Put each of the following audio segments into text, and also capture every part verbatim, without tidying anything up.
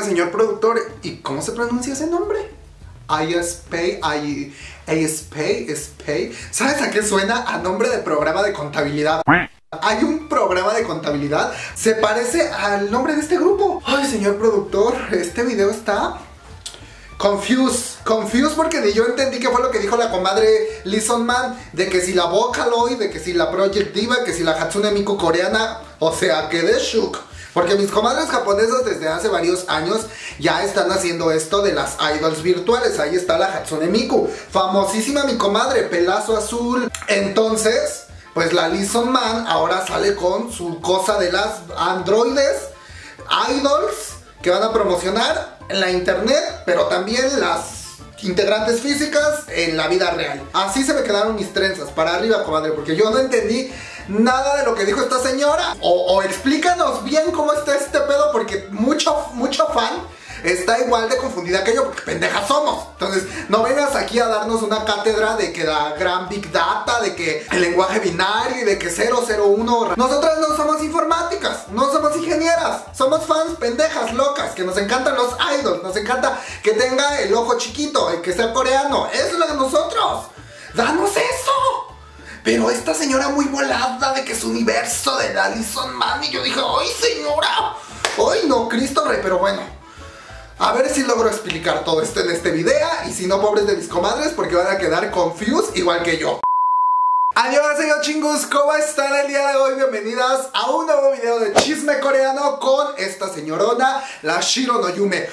Oiga, señor productor, ¿y cómo se pronuncia ese nombre? I S P I A S P S P. ¿Sabes a qué suena? A nombre de programa de contabilidad. Hay un programa de contabilidad, se parece al nombre de este grupo. Ay, señor productor, este video está confused, confused porque ni yo entendí qué fue lo que dijo la comadre Lizon Man, de que si la Vocaloid, de que si la Project Diva, que si la Hatsune Miku coreana. O sea, quedé shook. Porque mis comadres japonesas desde hace varios años ya están haciendo esto de las idols virtuales. Ahí está la Hatsune Miku, famosísima mi comadre, pelazo azul. Entonces, pues la Lizon Man ahora sale con su cosa de las androides idols que van a promocionar en la internet, pero también las integrantes físicas en la vida real. Así se me quedaron mis trenzas, para arriba, comadre, porque yo no entendí nada de lo que dijo esta señora. O, o explícanos bien cómo está este pedo, porque mucho, mucho fan está igual de confundida que yo, porque pendejas somos. Entonces, no vengas aquí a darnos una cátedra de que la gran Big Data, de que el lenguaje binario y de que cero cero uno. Nosotras no somos informáticas, no somos ingenieras, somos fans pendejas, locas, que nos encantan los idols, nos encanta que tenga el ojo chiquito, que sea coreano. Eso es lo de nosotros. ¡Danos eso! Pero esta señora muy volada de que es universo de la Lizon Man, y yo dije, ¡ay, señora! ¡Ay, no, Cristo Rey! Pero bueno, a ver si logro explicar todo esto en este video, y si no, pobres de mis comadres, porque van a quedar confused igual que yo. Annyeonghaseyo chingus, ¿cómo están el día de hoy? Bienvenidas a un nuevo video de chisme coreano con esta señorona, la Shiro no Yume.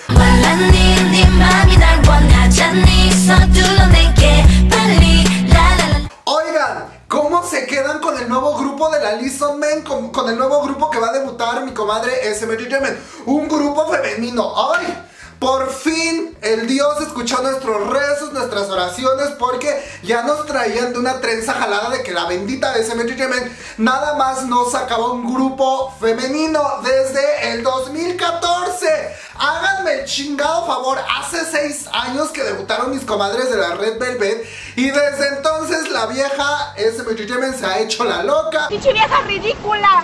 Oigan, ¿cómo se quedan con el nuevo grupo de la Lizon Man? Con, con el nuevo grupo que va a debutar mi comadre S M Entertainment. Un grupo femenino. ¡Ay! Por fin el Dios escuchó nuestros rezos, nuestras oraciones, porque ya nos traían de una trenza jalada de que la bendita S M Entertainment nada más nos sacaba un grupo femenino desde el dos mil catorce. Háganme el chingado favor, hace seis años que debutaron mis comadres de la Red Velvet, y desde entonces la vieja S M Entertainment se ha hecho la loca. ¡Pinche vieja ridícula!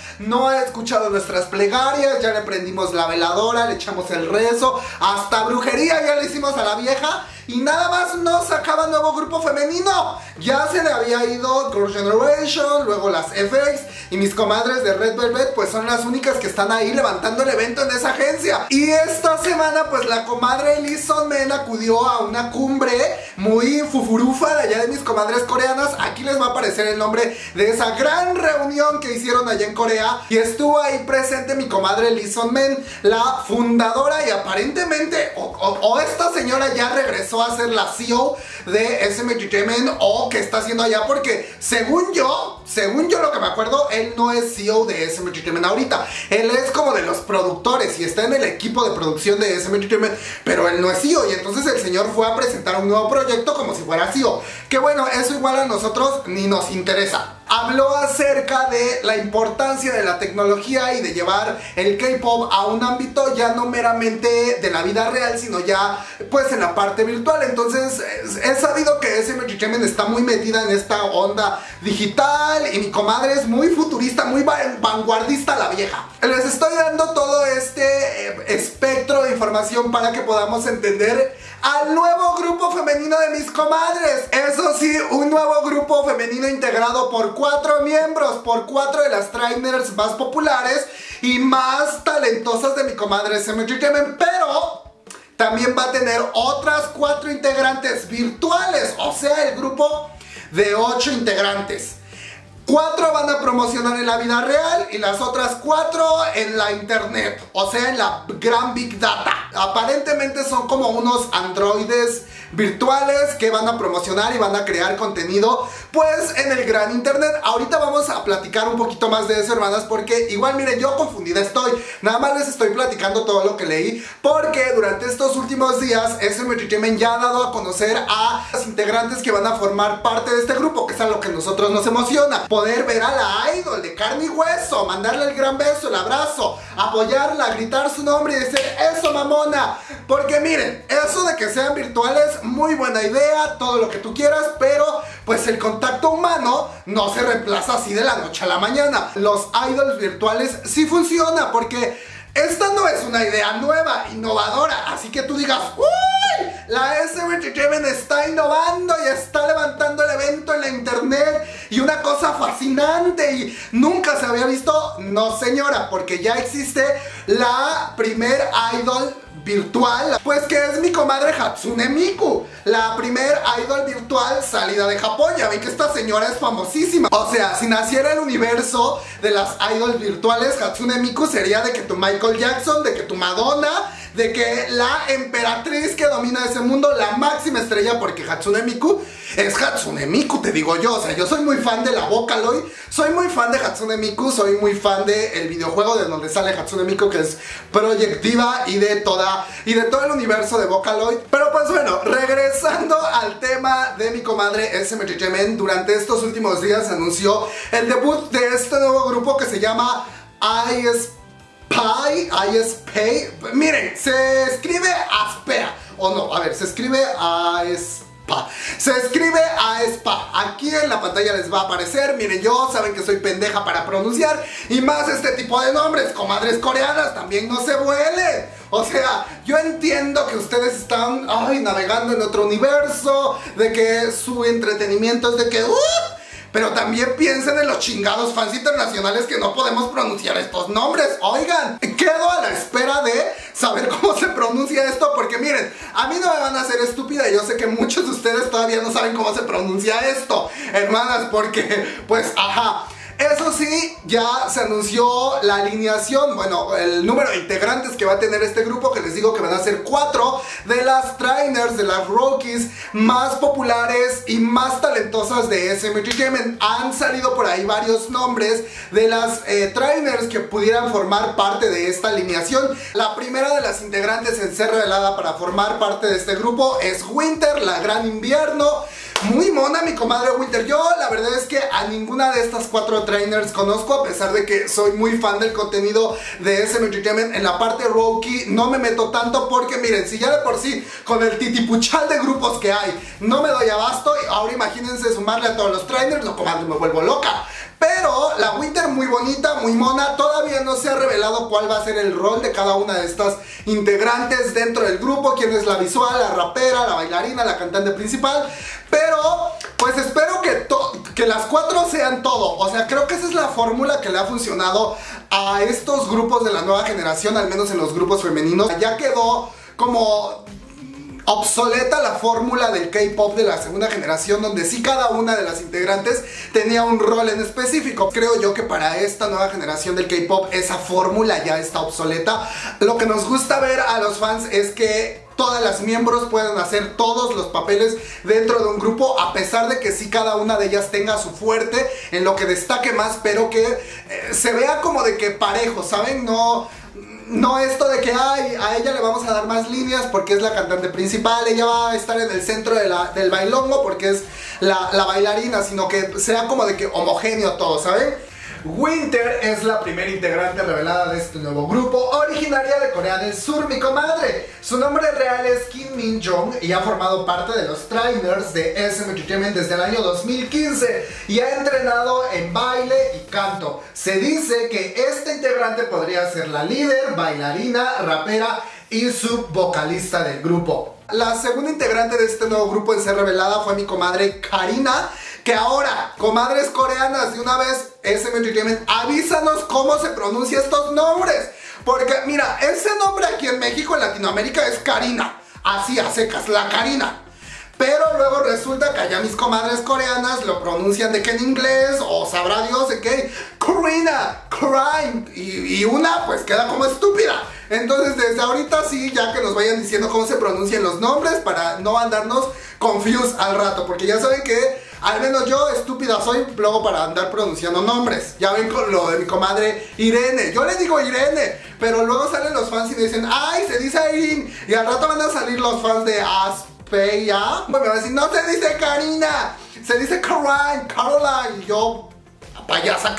No ha escuchado nuestras plegarias, ya le prendimos la veladora, le echamos el rezo, hasta brujería ya le hicimos a la vieja, y nada más no sacaba nuevo grupo femenino. Ya se le había ido Girls' Generation, luego las F X, y mis comadres de Red Velvet pues son las únicas que están ahí levantando el evento en esa agencia. Y esta semana pues la comadre Lizon Man acudió a una cumbre muy fufurufa de allá de mis comadres coreanas. Aquí les va a aparecer el nombre de esa gran reunión que hicieron allá en Corea. Y estuvo ahí presente mi comadre Lizon Man, la fundadora, y aparentemente o, o, o esta señora ya regresó a ser la C E O de S M Entertainment, o que está haciendo allá, porque según yo, según yo lo que me acuerdo, él no es C E O de S M Entertainment ahorita. Él es como de los productores y está en el equipo de producción de S M Entertainment, pero él no es C E O, y entonces el señor fue a presentar un nuevo proyecto como si fuera C E O. Que bueno, eso igual a nosotros ni nos interesa. Habló acerca de la importancia de la tecnología y de llevar el K-pop a un ámbito ya no meramente de la vida real, sino ya pues en la parte virtual. Entonces he sabido que S M Entertainment está muy metida en esta onda digital, y mi comadre es muy futurista, muy vanguardista la vieja. Les estoy dando todo este eh, espectro de información para que podamos entender al nuevo grupo femenino de mis comadres. Eso sí, un nuevo grupo femenino integrado por cuatro miembros, por cuatro de las trainers más populares y más talentosas de mi comadre S M Entertainment, pero también va a tener otras cuatro integrantes virtuales, o sea, el grupo de ocho integrantes. Cuatro van a promocionar en la vida real y las otras cuatro en la internet, o sea, en la gran Big Data. Aparentemente son como unos androides virtuales que van a promocionar y van a crear contenido pues en el gran internet. Ahorita vamos a platicar un poquito más de eso, hermanas, porque igual miren, yo confundida estoy. Nada más les estoy platicando todo lo que leí, porque durante estos últimos días S M Entertainment ya ha dado a conocer a las integrantes que van a formar parte de este grupo, que es a lo que a nosotros nos emociona. Poder ver a la idol de carne y hueso, mandarle el gran beso, el abrazo, apoyarla, gritar su nombre y decir eso, mamona. Porque miren, eso de que sean virtuales, muy buena idea, todo lo que tú quieras, pero pues el contacto humano no se reemplaza así de la noche a la mañana. Los idols virtuales sí funciona, porque esta no es una idea nueva, innovadora, así que tú digas, ¡uy! La S M Entertainment está innovando y está levantando el evento en la internet y una cosa fascinante y nunca se había visto. No, señora, porque ya existe la primer idol virtual, pues que es mi comadre Hatsune Miku, la primer idol virtual salida de Japón. Ya ven que esta señora es famosísima. O sea, si naciera el universo de las idols virtuales, Hatsune Miku sería de que tu Michael Jackson, de que tu Madonna, de que la emperatriz que domina ese mundo, la máxima estrella, porque Hatsune Miku es Hatsune Miku, te digo yo. O sea, yo soy muy fan de la Vocaloid, soy muy fan de Hatsune Miku, soy muy fan del videojuego de donde sale Hatsune Miku, que es Project Diva, y de toda y de todo el universo de Vocaloid. Pero pues bueno, regresando al tema de mi comadre S M Entertainment, durante estos últimos días se anunció el debut de este nuevo grupo que se llama I S P I, I S P. Miren, se escribe Aspea, o no, a ver, se escribe Aspea. Se escribe Aespa. Aquí en la pantalla les va a aparecer. Miren, yo saben que soy pendeja para pronunciar, y más este tipo de nombres, comadres coreanas, también no se vuelen. O sea, yo entiendo que ustedes están ay, navegando en otro universo, de que su entretenimiento es de que... Uh, pero también piensen en los chingados fans internacionales que no podemos pronunciar estos nombres. Oigan, quedo a la espera de saber cómo se pronuncia esto, porque miren, a mí no me van a hacer estúpida y yo sé que muchos de ustedes todavía no saben cómo se pronuncia esto, hermanas, porque pues ajá. Eso sí, ya se anunció la alineación, bueno, el número de integrantes que va a tener este grupo, que les digo que van a ser cuatro de las trainers, de las rookies más populares y más talentosas de S M Entertainment. Han salido por ahí varios nombres de las eh, trainers que pudieran formar parte de esta alineación. La primera de las integrantes en ser revelada para formar parte de este grupo es Winter, la gran invierno. Muy mona mi comadre Winter. Yo la verdad es que a ninguna de estas cuatro trainers conozco, a pesar de que soy muy fan del contenido de S M Entertainment. En la parte rookie no me meto tanto porque miren, si ya de por sí con el titipuchal de grupos que hay no me doy abasto, ahora imagínense sumarle a todos los trainers, no, comadre, me vuelvo loca. Pero la Winter muy bonita, muy mona. Todavía no se ha revelado cuál va a ser el rol de cada una de estas integrantes dentro del grupo, quién es la visual, la rapera, la bailarina, la cantante principal. Pero pues espero que, que las cuatro sean todo. O sea, creo que esa es la fórmula que le ha funcionado a estos grupos de la nueva generación, al menos en los grupos femeninos. Ya quedó como obsoleta la fórmula del K-pop de la segunda generación, donde sí cada una de las integrantes tenía un rol en específico. Creo yo que para esta nueva generación del K-pop esa fórmula ya está obsoleta. Lo que nos gusta ver a los fans es que todas las miembros pueden hacer todos los papeles dentro de un grupo, a pesar de que sí cada una de ellas tenga su fuerte, en lo que destaque más, pero que eh, se vea como de que parejo, ¿saben? No... No esto de que ay, a ella le vamos a dar más líneas porque es la cantante principal, ella va a estar en el centro de la, del bailongo porque es la, la bailarina, sino que sea como de que homogéneo todo, ¿saben? Winter es la primera integrante revelada de este nuevo grupo, originaria de Corea del Sur, mi comadre. Su nombre real es Kim Min Jong y ha formado parte de los trainers de S M Entertainment desde el año dos mil quince y ha entrenado en baile y canto. Se dice que esta integrante podría ser la líder, bailarina, rapera y subvocalista del grupo. La segunda integrante de este nuevo grupo en ser revelada fue mi comadre Karina, que ahora, comadres coreanas, de una vez S M Entertainment, avísanos cómo se pronuncia estos nombres. Porque mira, ese nombre aquí en México, en Latinoamérica, es Karina, así a secas, la Karina. Pero luego resulta que allá mis comadres coreanas lo pronuncian de que en inglés, o sabrá Dios de qué, Karina, Crime, y, y una pues queda como estúpida. Entonces desde ahorita sí, ya que nos vayan diciendo cómo se pronuncian los nombres para no andarnos confused al rato, porque ya saben que al menos yo estúpida soy luego para andar pronunciando nombres. Ya ven con lo de mi comadre Irene, yo le digo Irene, pero luego salen los fans y me dicen ay, se dice Irene, y al rato van a salir los fans de As ya, me va a decir, no se dice Karina, se dice Caroline, Caroline, y yo, payasa quedo.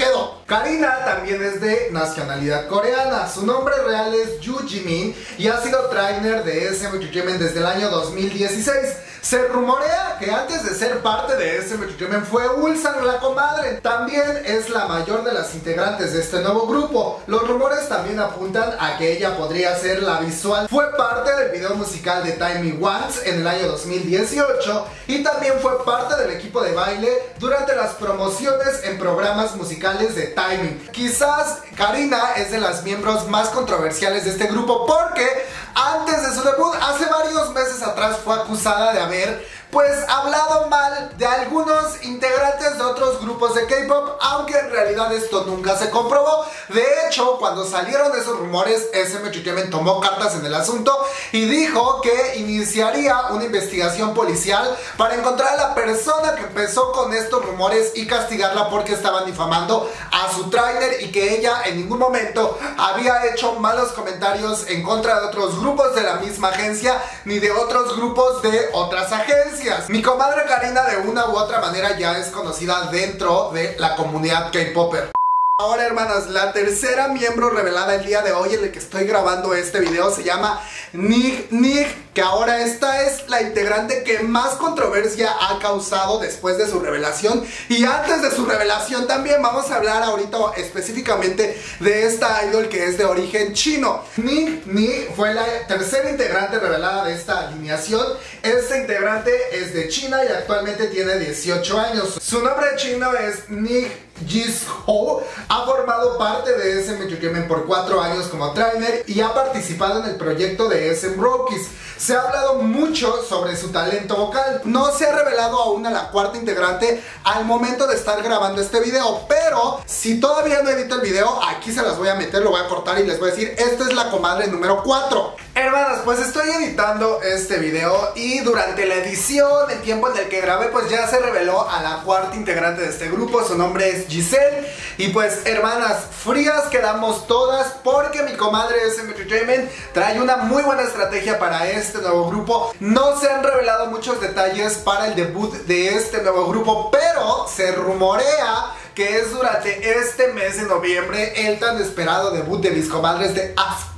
Karina también es de nacionalidad coreana. Su nombre real es Yoo Jimin y ha sido trainer de S M Entertainment desde el año dos mil dieciséis. Se rumorea que antes de ser parte de S M Entertainment fue Ulsan, la comadre. También es la mayor de las integrantes de este nuevo grupo. Los rumores también apuntan a que ella podría ser la visual. Fue parte del video musical de Time Me Once en el año dos mil dieciocho y también fue parte del equipo de baile durante las promociones en programas musicales de Timing. Quizás Karina es de las miembros más controversiales de este grupo porque antes de su debut, hace varios meses atrás, fue acusada de haber pues hablado mal de algunos integrantes de otros grupos de K-pop, aunque en realidad esto nunca se comprobó. De hecho, cuando salieron esos rumores, S M Entertainment tomó cartas en el asunto y dijo que iniciaría una investigación policial para encontrar a la persona que empezó con estos rumores y castigarla porque estaban difamando a su trainer y que ella en ningún momento había hecho malos comentarios en contra de otros grupos de la misma agencia ni de otros grupos de otras agencias. Mi comadre Karina de una u otra manera ya es conocida dentro de la comunidad K-popper. Ahora, hermanas, la tercera miembro revelada el día de hoy en el que estoy grabando este video se llama Nig Nig, que ahora esta es la integrante que más controversia ha causado después de su revelación y antes de su revelación también. Vamos a hablar ahorita específicamente de esta idol que es de origen chino. Nig Nig fue la tercera integrante revelada de esta alineación. Esta integrante es de China y actualmente tiene dieciocho años. Su nombre chino es Nig Jisho. Ha formado parte de S M Entertainment por cuatro años como trainer y ha participado en el proyecto de S M Rookies. Se ha hablado mucho sobre su talento vocal. No se ha revelado aún a la cuarta integrante al momento de estar grabando este video, pero si todavía no edito el video, aquí se las voy a meter, lo voy a cortar y les voy a decir, esta es la comadre número cuatro. Hermanas, pues estoy editando este video y durante la edición, el tiempo en el que grabé, pues ya se reveló a la cuarta integrante de este grupo. Su nombre es Giselle. Y pues, hermanas, frías quedamos todas porque mi comadre S M Entertainment trae una muy buena estrategia para este nuevo grupo. No se han revelado muchos detalles para el debut de este nuevo grupo, pero se rumorea que es durante este mes de noviembre el tan esperado debut de mis comadres de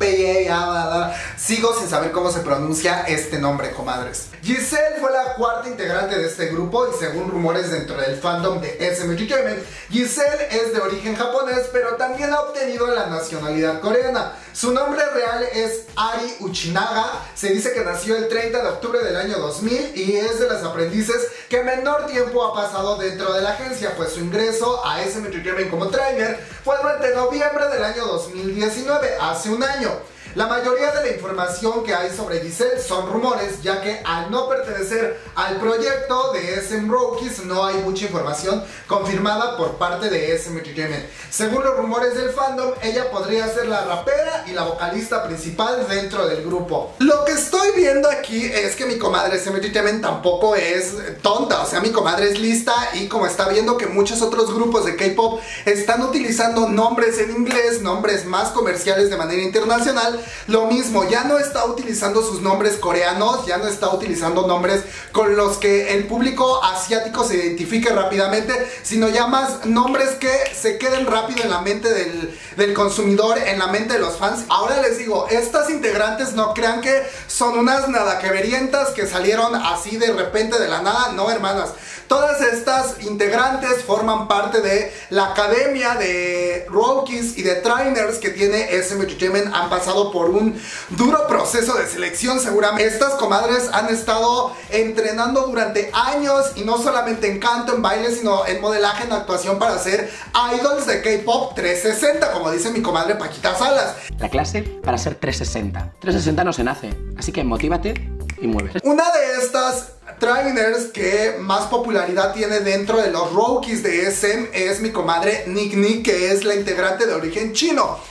Aspea. Sigo sin saber cómo se pronuncia este nombre, comadres. Giselle fue la cuarta integrante de este grupo y según rumores dentro del fandom de S M Entertainment, Giselle es de origen japonés, pero también ha obtenido la nacionalidad coreana. Su nombre real es Ari Uchinaga. Se dice que nació el treinta de octubre del año dos mil y es de las aprendices que menor tiempo ha pasado dentro de la agencia, pues su ingreso a S M Entertainment como trainer fue durante noviembre del año dos mil diecinueve, hace un año. La mayoría de la información que hay sobre Giselle son rumores, ya que al no pertenecer al proyecto de S M Rookies no hay mucha información confirmada por parte de S M Entertainment. Según los rumores del fandom, ella podría ser la rapera y la vocalista principal dentro del grupo. Lo que estoy viendo aquí es que mi comadre S M Entertainment tampoco es tonta, o sea, mi comadre es lista y como está viendo que muchos otros grupos de K-pop están utilizando nombres en inglés, nombres más comerciales de manera internacional, lo mismo, ya no está utilizando sus nombres coreanos, ya no está utilizando nombres con los que el público asiático se identifique rápidamente, sino ya más nombres que se queden rápido en la mente del, del consumidor, en la mente de los fans. Ahora les digo, estas integrantes no crean que son unas nada que verientas que salieron así de repente de la nada, no, hermanas. Todas estas integrantes forman parte de la academia de rookies y de trainers que tiene S M Entertainment. Han pasado por un duro proceso de selección seguramente. Estas comadres han estado entrenando durante años y no solamente en canto, en baile, sino en modelaje, en actuación para ser idols de K-pop trescientos sesenta, como dice mi comadre Paquita Salas. La clase para ser trescientos sesenta. trescientos sesenta no se nace, así que motívate y mueves. Una de estas trainers que más popularidad tiene dentro de los rookies de S M es mi comadre Nig Nig, que es la integrante de origen chino.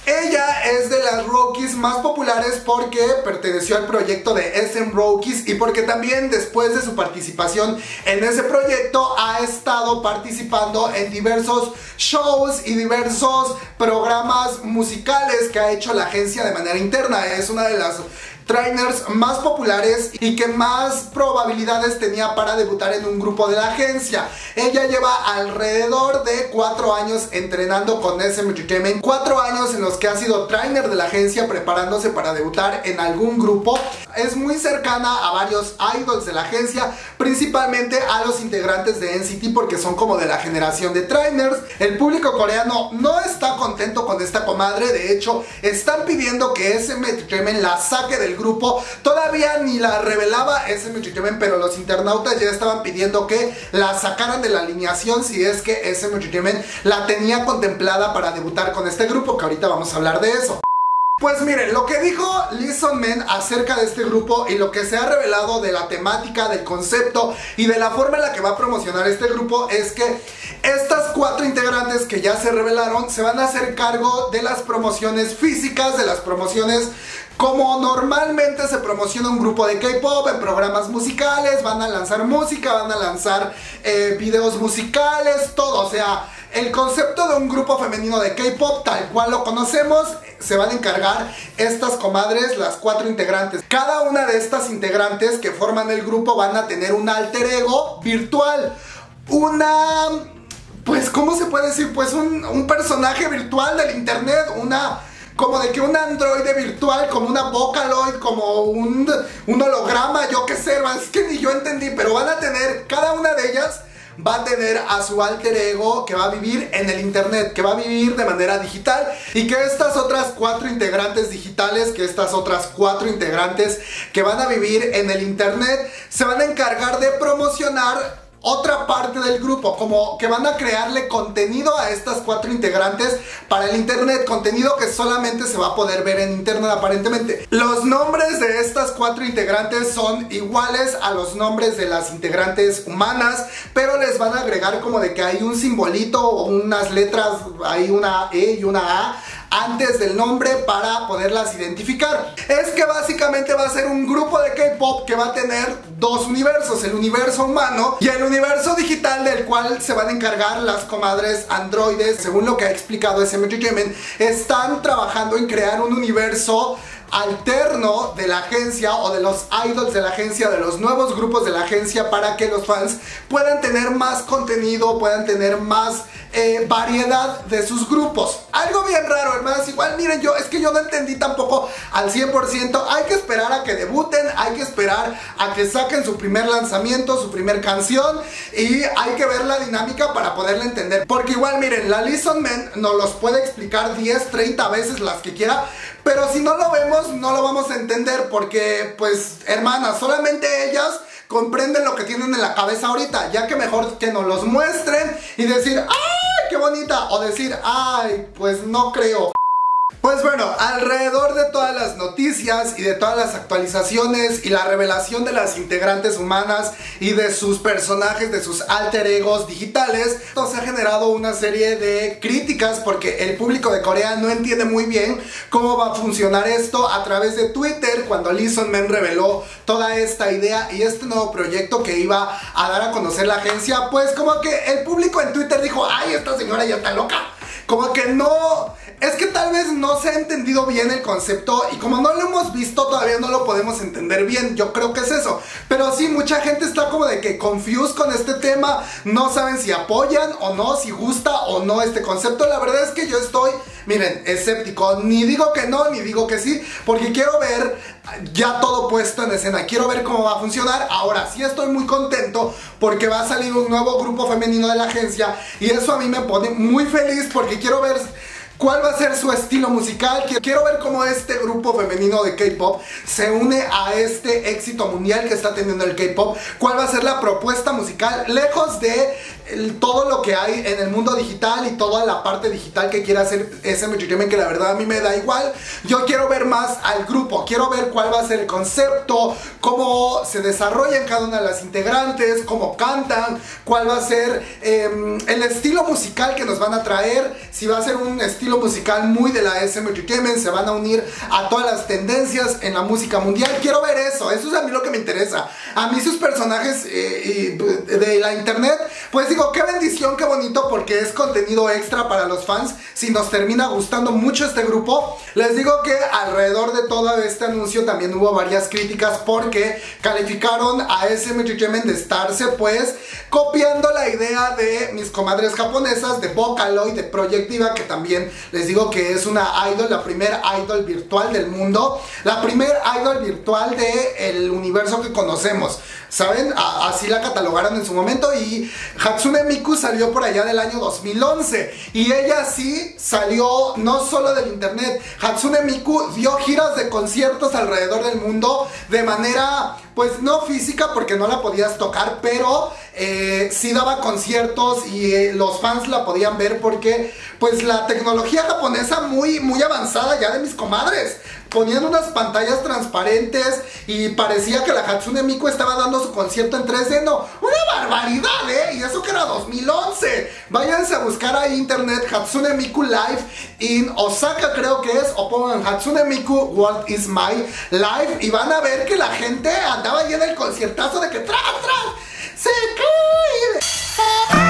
Ella es de las rookies más populares porque perteneció al proyecto de S M Rookies y porque también después de su participación en ese proyecto ha estado participando en diversos shows y diversos programas musicales que ha hecho la agencia de manera interna. Es una de las trainers más populares y que más probabilidades tenía para debutar en un grupo de la agencia. Ella lleva alrededor de cuatro años entrenando con S M Entertainment, cuatro años en los que ha sido trainer de la agencia preparándose para debutar en algún grupo. Es muy cercana a varios idols de la agencia, principalmente a los integrantes de N C T porque son como de la generación de trainers. El público coreano no está contento con esta comadre, de hecho están pidiendo que S M Entertainment la saque del grupo. Todavía ni la revelaba S M Entertainment, pero los internautas ya estaban pidiendo que la sacaran de la alineación si es que S M Entertainment la tenía contemplada para debutar con este grupo, que ahorita vamos a hablar de eso. Pues miren, lo que dijo Listen Men acerca de este grupo y lo que se ha revelado de la temática, del concepto y de la forma en la que va a promocionar este grupo es que estas cuatro integrantes que ya se revelaron se van a hacer cargo de las promociones físicas, de las promociones como normalmente se promociona un grupo de K-pop en programas musicales. Van a lanzar música, van a lanzar eh, videos musicales, todo, o sea, el concepto de un grupo femenino de K-pop tal cual lo conocemos, se van a encargar estas comadres, las cuatro integrantes. Cada una de estas integrantes que forman el grupo van a tener un alter ego virtual. Una, pues, ¿cómo se puede decir? Pues un, un personaje virtual del internet, una... como de que un androide virtual, como una Vocaloid, como un, un holograma, yo qué sé, es que ni yo entendí, pero van a tener, cada una de ellas va a tener a su alter ego que va a vivir en el internet, que va a vivir de manera digital, y que estas otras cuatro integrantes digitales, que estas otras cuatro integrantes que van a vivir en el internet, se van a encargar de promocionar otra parte del grupo, como que van a crearle contenido a estas cuatro integrantes para el internet, contenido que solamente se va a poder ver en internet aparentemente. Los nombres de estas cuatro integrantes son iguales a los nombres de las integrantes humanas, pero les van a agregar como de que hay un simbolito o unas letras, hay una E y una A antes del nombre para poderlas identificar. Es que básicamente va a ser un grupo de K-pop que va a tener dos universos, el universo humano y el universo digital, del cual se van a encargar las comadres androides. Según lo que ha explicado S M Entertainment, están trabajando en crear un universo alterno de la agencia o de los idols de la agencia, de los nuevos grupos de la agencia, para que los fans puedan tener más contenido, puedan tener más eh, variedad de sus grupos. Algo bien raro, hermanas. Igual miren, yo es que yo no entendí tampoco al cien por ciento. Hay que esperar a que debuten, hay que esperar a que saquen su primer lanzamiento, su primer canción, y hay que ver la dinámica para poderla entender, porque igual miren, la Listen Men nos los puede explicar diez, treinta veces, las que quiera, pero si no lo vemos no lo vamos a entender, porque pues hermanas, solamente ellas comprenden lo que tienen en la cabeza ahorita, ya que mejor que nos los muestren y decir ¡ay, qué bonita! O decir ¡ay, pues no creo! Pues bueno, alrededor de todas las noticias y de todas las actualizaciones y la revelación de las integrantes humanas y de sus personajes, de sus alter egos digitales, esto se ha generado una serie de críticas porque el público de Corea no entiende muy bien cómo va a funcionar esto. A través de Twitter, cuando Listen Men reveló toda esta idea y este nuevo proyecto que iba a dar a conocer la agencia, pues como que el público en Twitter dijo ¡ay, esta señora ya está loca! Como que no... Es que tal vez no se ha entendido bien el concepto y como no lo hemos visto todavía no lo podemos entender bien. Yo creo que es eso. Pero sí, mucha gente está como de que confused con este tema. No saben si apoyan o no, si gusta o no este concepto. La verdad es que yo estoy, miren, escéptico. Ni digo que no, ni digo que sí, porque quiero ver ya todo puesto en escena. Quiero ver cómo va a funcionar. Ahora sí estoy muy contento porque va a salir un nuevo grupo femenino de la agencia y eso a mí me pone muy feliz porque quiero ver cuál va a ser su estilo musical. Quiero ver cómo este grupo femenino de K-pop se une a este éxito mundial que está teniendo el K-pop. Cuál va a ser la propuesta musical, lejos de el, todo lo que hay en el mundo digital y toda la parte digital que quiera hacer S M Entertainment, que la verdad a mí me da igual. Yo quiero ver más al grupo, quiero ver cuál va a ser el concepto, cómo se desarrollan cada una de las integrantes, cómo cantan, cuál va a ser eh, el estilo musical que nos van a traer, si va a ser un estilo estilo musical muy de la S M Entertainment, se van a unir a todas las tendencias en la música mundial. Quiero ver eso, eso es a mí lo que me interesa. A mí sus personajes eh, de la internet, pues digo, qué bendición, qué bonito, porque es contenido extra para los fans. Si nos termina gustando mucho este grupo, les digo que alrededor de todo este anuncio también hubo varias críticas, porque calificaron a S M Entertainment de estarse pues copiando la idea de mis comadres japonesas, de Vocaloid, de Project Diva, que también les digo que es una idol, la primer idol virtual del mundo, la primer idol virtual del universo que conocemos, ¿saben? A así la catalogaron en su momento. Y Hatsune Miku salió por allá del año dos mil once, y ella sí salió no solo del internet. Hatsune Miku dio giras de conciertos alrededor del mundo de manera, pues no física porque no la podías tocar, pero eh, sí daba conciertos y eh, los fans la podían ver, porque pues la tecnología japonesa muy, muy avanzada ya de mis comadres. Ponían unas pantallas transparentes y parecía que la Hatsune Miku estaba dando su concierto en tres D. No, una barbaridad, ¿eh? Y eso que era dos mil once. Váyanse a buscar ahí internet Hatsune Miku Live in Osaka, creo que es, o pongan Hatsune Miku World is My Live, y van a ver que la gente andaba ahí en el conciertazo de que tras, tras, se cae.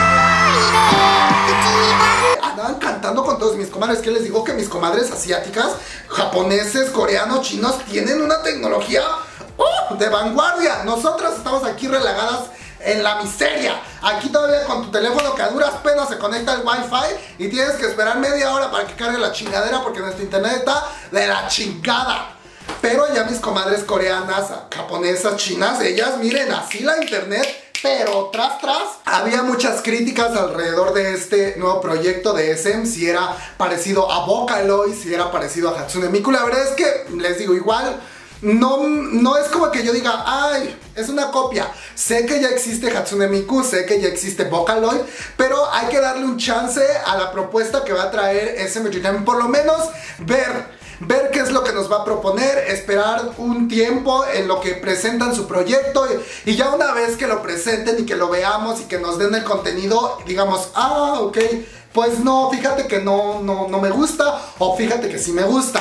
Andaban cantando con todos mis comadres. Que les digo que mis comadres asiáticas, japoneses, coreanos, chinos, tienen una tecnología uh, de vanguardia. Nosotras estamos aquí relagadas en la miseria. Aquí todavía con tu teléfono que a duras penas se conecta al wifi y tienes que esperar media hora para que cargue la chingadera, porque nuestro internet está de la chingada. Pero ya mis comadres coreanas, japonesas, chinas, ellas miren así la internet, pero tras tras. Había muchas críticas alrededor de este nuevo proyecto de S M, si era parecido a Vocaloid, si era parecido a Hatsune Miku. La verdad es que les digo, igual no, no es como que yo diga, ay, es una copia. Sé que ya existe Hatsune Miku, sé que ya existe Vocaloid, pero hay que darle un chance a la propuesta que va a traer S M Entertainment. Por lo menos ver Ver qué es lo que nos va a proponer, esperar un tiempo en lo que presentan su proyecto, y, y ya una vez que lo presenten y que lo veamos y que nos den el contenido, digamos, ah, ok, pues no, fíjate que no, no, no me gusta, o fíjate que sí me gusta.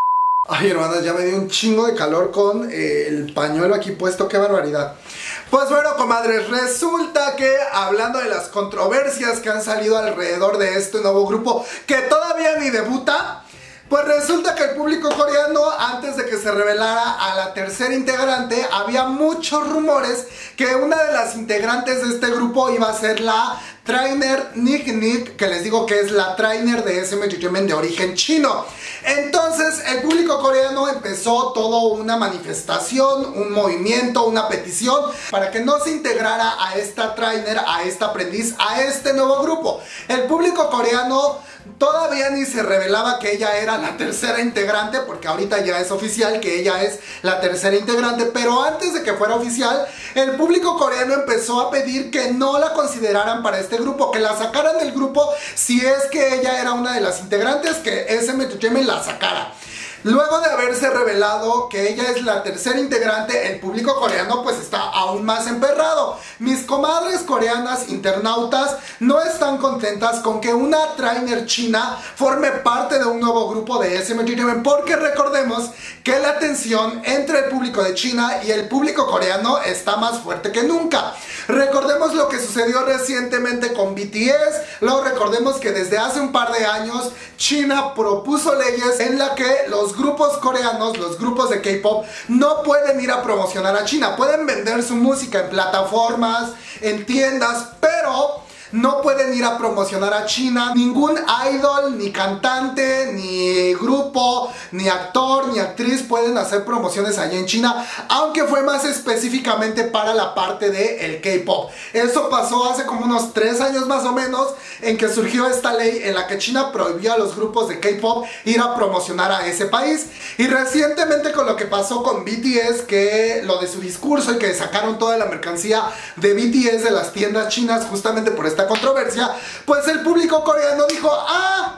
Ay, hermanas, ya me dio un chingo de calor con eh, el pañuelo aquí puesto, qué barbaridad. Pues bueno, comadres, resulta que hablando de las controversias que han salido alrededor de este nuevo grupo que todavía ni debuta, pues resulta que el público coreano, antes de que se revelara a la tercera integrante, había muchos rumores que una de las integrantes de este grupo iba a ser la trainer Nick Nick, que les digo que es la trainer de S M Entertainment de origen chino. Entonces el público coreano empezó toda una manifestación, un movimiento, una petición para que no se integrara a esta trainer, a esta aprendiz, a este nuevo grupo. El público coreano todavía ni se revelaba que ella era la tercera integrante, porque ahorita ya es oficial que ella es la tercera integrante, pero antes de que fuera oficial, el público coreano empezó a pedir que no la consideraran para este grupo, que la sacaran del grupo si es que ella era una de las integrantes, que S M Entertainment la sacara. Luego de haberse revelado que ella es la tercera integrante, el público coreano pues está aún más emperrado. Mis comadres coreanas internautas no están contentas con que una trainer china forme parte de un nuevo grupo de S M Entertainment, porque recordemos que la tensión entre el público de China y el público coreano está más fuerte que nunca. Recordemos lo que sucedió recientemente con B T S, luego recordemos que desde hace un par de años China propuso leyes en la que los grupos coreanos, los grupos de K-pop, no pueden ir a promocionar a China. Pueden vender su música en plataformas, en tiendas, pero no pueden ir a promocionar a China. Ningún idol, ni cantante, ni grupo, ni actor, ni actriz pueden hacer promociones allá en China, aunque fue más específicamente para la parte del K-pop. Eso pasó hace como unos tres años más o menos, en que surgió esta ley en la que China prohibió a los grupos de K-pop ir a promocionar a ese país. Y recientemente con lo que pasó con B T S, que lo de su discurso y que sacaron toda la mercancía de B T S de las tiendas chinas justamente por esta controversia, pues el público coreano dijo, ah,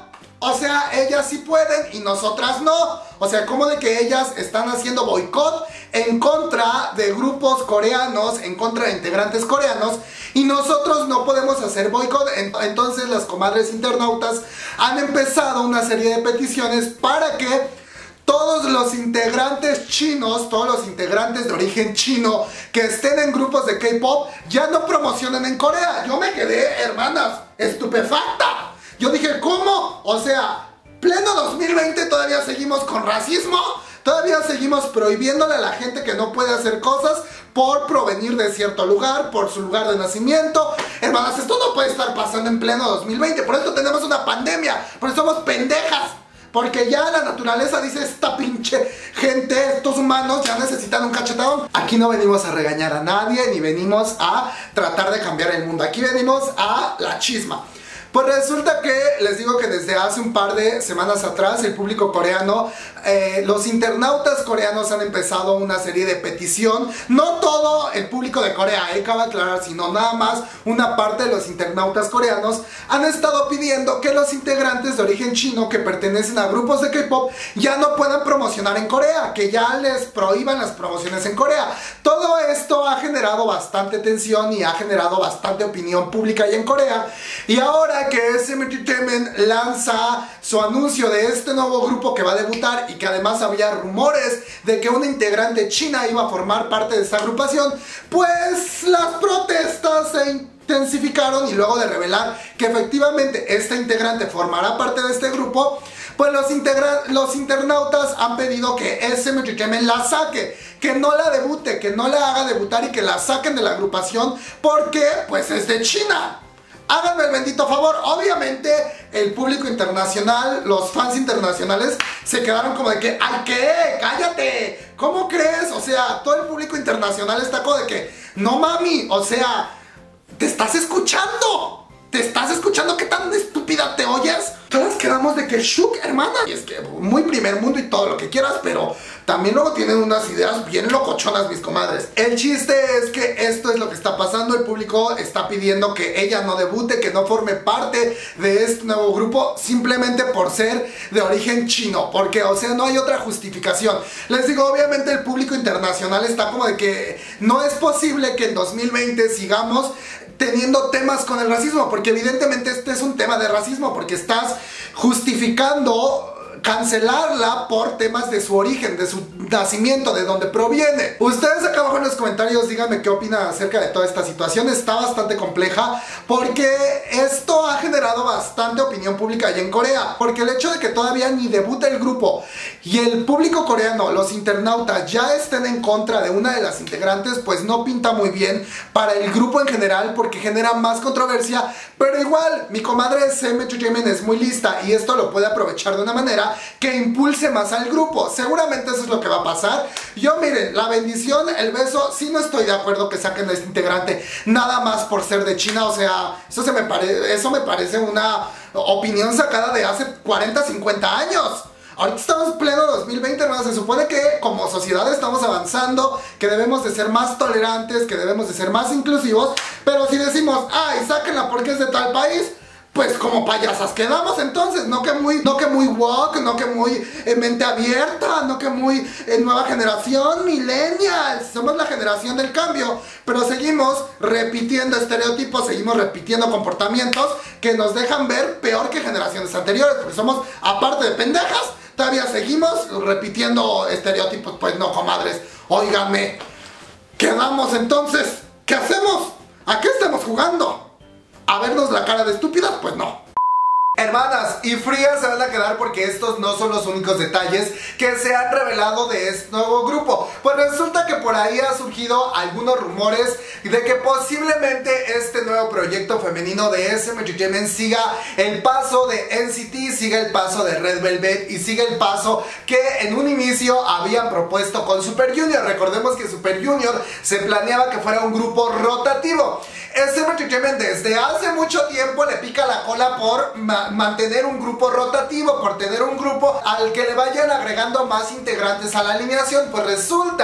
O sea, ellas sí pueden y nosotras no. O sea, como de que ellas están haciendo boicot en contra de grupos coreanos, en contra de integrantes coreanos, y nosotros no podemos hacer boicot. Entonces las comadres internautas han empezado una serie de peticiones para que todos los integrantes chinos, todos los integrantes de origen chino que estén en grupos de K-pop ya no promocionen en Corea. Yo me quedé, hermanas, estupefacta. Yo dije, ¿cómo? O sea, pleno dos mil veinte todavía seguimos con racismo, todavía seguimos prohibiéndole a la gente que no puede hacer cosas por provenir de cierto lugar, por su lugar de nacimiento. Hermanas, esto no puede estar pasando en pleno dos mil veinte, por eso tenemos una pandemia, por eso somos pendejas. Porque ya la naturaleza dice, esta pinche gente, estos humanos ya necesitan un cachetadón. Aquí no venimos a regañar a nadie, ni venimos a tratar de cambiar el mundo. Aquí venimos a la chisma. Pues resulta que, les digo que desde hace un par de semanas atrás, el público coreano, eh, los internautas coreanos han empezado una serie de petición. No todo el público de Corea, eh, cabe aclarar, sino nada más una parte de los internautas coreanos han estado pidiendo que los integrantes de origen chino que pertenecen a grupos de K-pop ya no puedan promocionar en Corea, que ya les prohíban las promociones en Corea. Todo esto ha generado bastante tensión y ha generado bastante opinión pública ahí en Corea. Y ahora que S M Entertainment lanza su anuncio de este nuevo grupo que va a debutar y que además había rumores de que una integrante china iba a formar parte de esta agrupación, pues las protestas se intensificaron, y luego de revelar que efectivamente esta integrante formará parte de este grupo, pues los, los internautas han pedido que S M Entertainment la saque, que no la debute, que no la haga debutar y que la saquen de la agrupación porque pues es de China. Háganme el bendito favor. Obviamente el público internacional, los fans internacionales se quedaron como de que, ¡ay, qué! ¡Cállate! ¿Cómo crees? O sea, todo el público internacional está como de que, no mami, o sea, ¿te estás escuchando? ¿Te estás escuchando? ¿Qué tan estúpida te oyes? Todas quedamos de que shook, hermana. Y es que muy primer mundo y todo lo que quieras, pero también luego tienen unas ideas bien locochonas mis comadres. El chiste es que esto es lo que está pasando. El público está pidiendo que ella no debute, que no forme parte de este nuevo grupo, simplemente por ser de origen chino. Porque, o sea, no hay otra justificación. Les digo, obviamente el público internacional está como de que no es posible que en dos mil veinte sigamos teniendo temas con el racismo, porque evidentemente este es un tema de racismo, porque estás justificando cancelarla por temas de su origen, de su nacimiento, de donde proviene. Ustedes acá abajo en los comentarios díganme qué opinan acerca de toda esta situación. Está bastante compleja porque esto ha generado bastante opinión pública allá en Corea, porque el hecho de que todavía ni debuta el grupo y el público coreano, los internautas, ya estén en contra de una de las integrantes, pues no pinta muy bien para el grupo en general, porque genera más controversia. Pero igual, mi comadre S M Entertainment es muy lista y esto lo puede aprovechar de una manera que impulse más al grupo. Seguramente eso es lo que va a pasar. Yo, miren, la bendición, el beso, sí no estoy de acuerdo que saquen a este integrante nada más por ser de China. O sea, eso, se me, pare eso me parece una opinión sacada de hace cuarenta, cincuenta años. Ahorita estamos en pleno dos mil veinte, hermanos. Se supone que como sociedad estamos avanzando, que debemos de ser más tolerantes, que debemos de ser más inclusivos. Pero si decimos, ay, sáquenla porque es de tal país, pues como payasas quedamos entonces. No que muy, no que muy woke, no que muy eh, mente abierta, no que muy eh, nueva generación, millennials. Somos la generación del cambio, pero seguimos repitiendo estereotipos, seguimos repitiendo comportamientos que nos dejan ver peor que generaciones anteriores, porque somos, aparte de pendejas, todavía seguimos repitiendo estereotipos. Pues no, comadres, óiganme, quedamos entonces, ¿qué hacemos? ¿A qué estamos jugando? ¿A vernos la cara de estúpidas? Pues no. Hermanas, y frías se van a quedar porque estos no son los únicos detalles que se han revelado de este nuevo grupo. Pues resulta que por ahí ha surgido algunos rumores de que posiblemente este nuevo proyecto femenino de S M Entertainment siga el paso de N C T, siga el paso de Red Velvet y siga el paso que en un inicio habían propuesto con Super Junior. Recordemos que Super Junior se planeaba que fuera un grupo rotativo. S M Entertainment desde hace mucho tiempo le pica la cola por ma mantener un grupo rotativo, por tener un grupo al que le vayan agregando más integrantes a la alineación. Pues resulta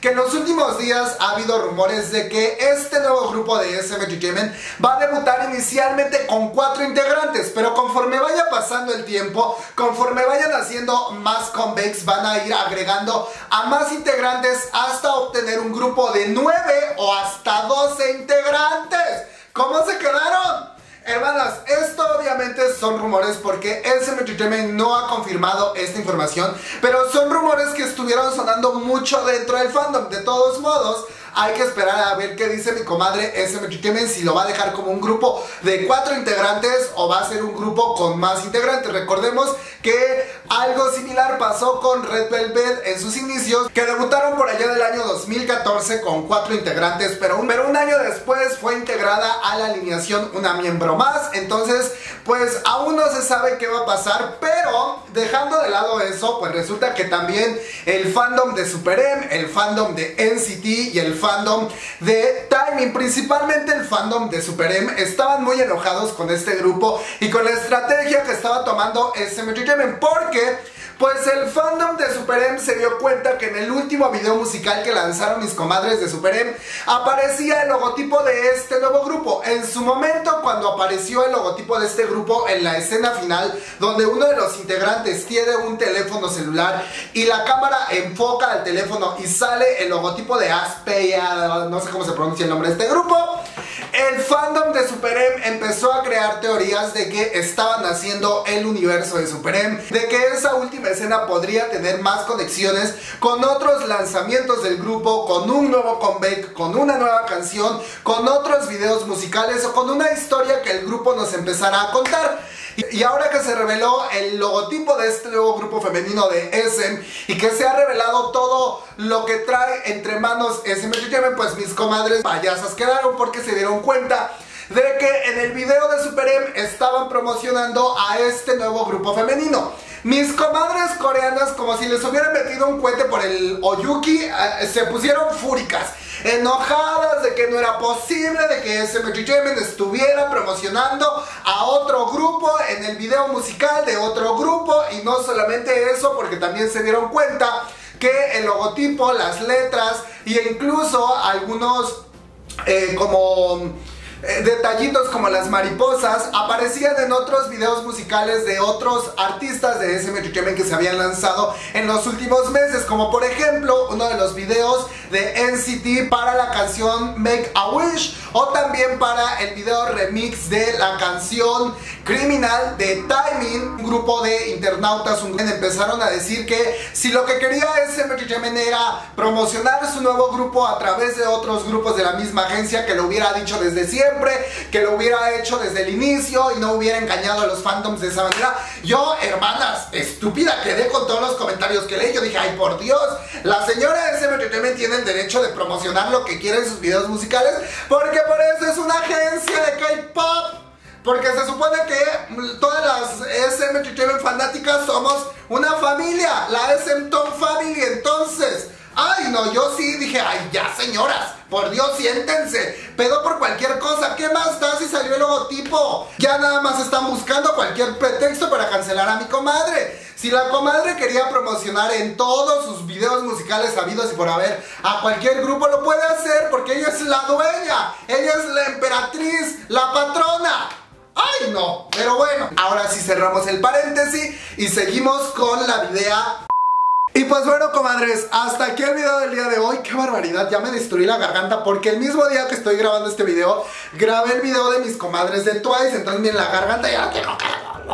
que en los últimos días ha habido rumores de que este nuevo grupo de S M Entertainment va a debutar inicialmente con cuatro integrantes, pero conforme vaya pasando el tiempo, conforme vayan haciendo más comebacks, van a ir agregando a más integrantes hasta obtener un grupo de nueve o hasta doce integrantes. ¿Cómo se quedaron? Hermanas, esto obviamente son rumores porque S M Entertainment no ha confirmado esta información, pero son rumores que estuvieron sonando mucho dentro del fandom. De todos modos, hay que esperar a ver qué dice mi comadre S M Entertainment, si lo va a dejar como un grupo de cuatro integrantes o va a ser un grupo con más integrantes. Recordemos que algo similar pasó con Red Velvet en sus inicios, que debutaron por allá del año dos mil catorce con cuatro integrantes, pero un, pero un año después fue integrada a la alineación una miembro más. Entonces, pues aún no se sabe qué va a pasar, pero dejando de lado eso, pues resulta que también el fandom de Super M, el fandom de N C T y el fandom de Taemin, principalmente el fandom de Super M, estaban muy enojados con este grupo y con la estrategia que estaba tomando S M Entertainment, porque pues el fandom de Super M se dio cuenta que en el último video musical que lanzaron mis comadres de Super M aparecía el logotipo de este nuevo grupo. En su momento, cuando apareció el logotipo de este grupo en la escena final, donde uno de los integrantes tiene un teléfono celular y la cámara enfoca al teléfono y sale el logotipo de Aspeya, no sé cómo se pronuncia el nombre de este grupo, el fandom de Super M empezó a crear teorías de que estaban haciendo el universo de Super M, de que esa última escena podría tener más conexiones con otros lanzamientos del grupo, con un nuevo comeback, con una nueva canción, con otros videos musicales o con una historia que el grupo nos empezara a contar. Y ahora que se reveló el logotipo de este nuevo grupo femenino de S M y que se ha revelado todo lo que trae entre manos S M Entertainment, pues mis comadres payasas quedaron, porque se dieron cuenta de que en el video de Super M estaban promocionando a este nuevo grupo femenino. Mis comadres coreanas, como si les hubieran metido un cohete por el Oyuki, eh, se pusieron fúricas, enojadas de que no era posible de que S M Entertainment estuviera promocionando a otro grupo en el video musical de otro grupo. Y no solamente eso, porque también se dieron cuenta que el logotipo, las letras e incluso algunos eh, como Eh, detallitos como las mariposas aparecían en otros videos musicales de otros artistas de S M Entertainment que se habían lanzado en los últimos meses, como por ejemplo uno de los videos de N C T para la canción Make a Wish, o también para el video remix de la canción Criminal de Taemin. Un grupo de internautas un... empezaron a decir que si lo que quería S M Entertainment era promocionar su nuevo grupo a través de otros grupos de la misma agencia, que lo hubiera dicho desde siempre, que lo hubiera hecho desde el inicio y no hubiera engañado a los fandoms de esa manera. Yo, hermanas, estúpida quedé con todos los comentarios que leí. Yo dije, ay por Dios, la señora S M Entertainment tiene el derecho de promocionar lo que quiere en sus videos musicales, porque por eso es una agencia de K-pop. Porque se supone que todas las S M Entertainment fanáticas somos una familia, la S M Top Family. Entonces, ay no, yo sí dije, ay ya señoras, por Dios, siéntense, pedo por cualquier cosa. ¿Qué más da si salió el logotipo? Ya nada más están buscando cualquier pretexto para cancelar a mi comadre. Si la comadre quería promocionar en todos sus videos musicales habidos y por haber a cualquier grupo, lo puede hacer, porque ella es la dueña, ella es la emperatriz, la patrona. ¡Ay no! Pero bueno, ahora sí cerramos el paréntesis y seguimos con la videa. Y pues bueno, comadres, hasta aquí el video del día de hoy. ¡Qué barbaridad! Ya me destruí la garganta, porque el mismo día que estoy grabando este video, grabé el video de mis comadres de Twice. Entonces miren, la garganta ya la tengo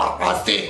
así.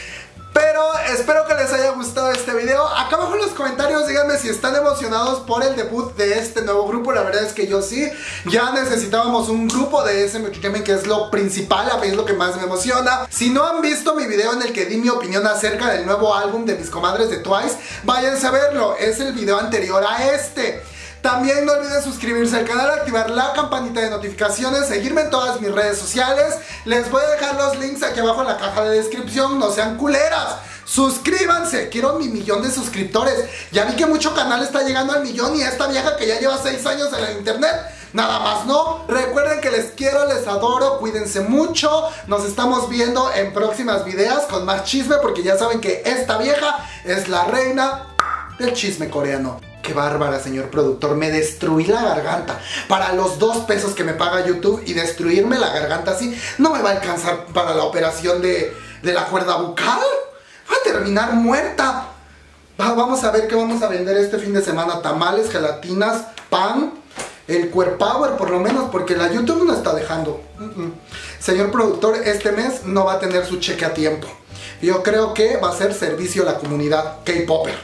Pero espero que les haya gustado este video. Acá abajo en los comentarios díganme si están emocionados por el debut de este nuevo grupo. La verdad es que yo sí. Ya necesitábamos un grupo de S M Entertainment, que es lo principal, a mí es lo que más me emociona. Si no han visto mi video en el que di mi opinión acerca del nuevo álbum de mis comadres de Twice, váyanse a verlo, es el video anterior a este. También no olviden suscribirse al canal, activar la campanita de notificaciones, seguirme en todas mis redes sociales. Les voy a dejar los links aquí abajo en la caja de descripción, no sean culeras. Suscríbanse, quiero mi millón de suscriptores. Ya vi que mucho canal está llegando al millón y esta vieja que ya lleva seis años en el internet, nada más no. Recuerden que les quiero, les adoro, cuídense mucho. Nos estamos viendo en próximas videos con más chisme, porque ya saben que esta vieja es la reina del chisme coreano. Qué bárbara, señor productor, me destruí la garganta. Para los dos pesos que me paga YouTube y destruirme la garganta así, no me va a alcanzar para la operación de, de la cuerda bucal. Va a terminar muerta. Va, vamos a ver qué vamos a vender este fin de semana. Tamales, gelatinas, pan, el Queer Power por lo menos, porque la YouTube no está dejando. Uh -uh. Señor productor, este mes no va a tener su cheque a tiempo. Yo creo que va a ser servicio a la comunidad K-Popper.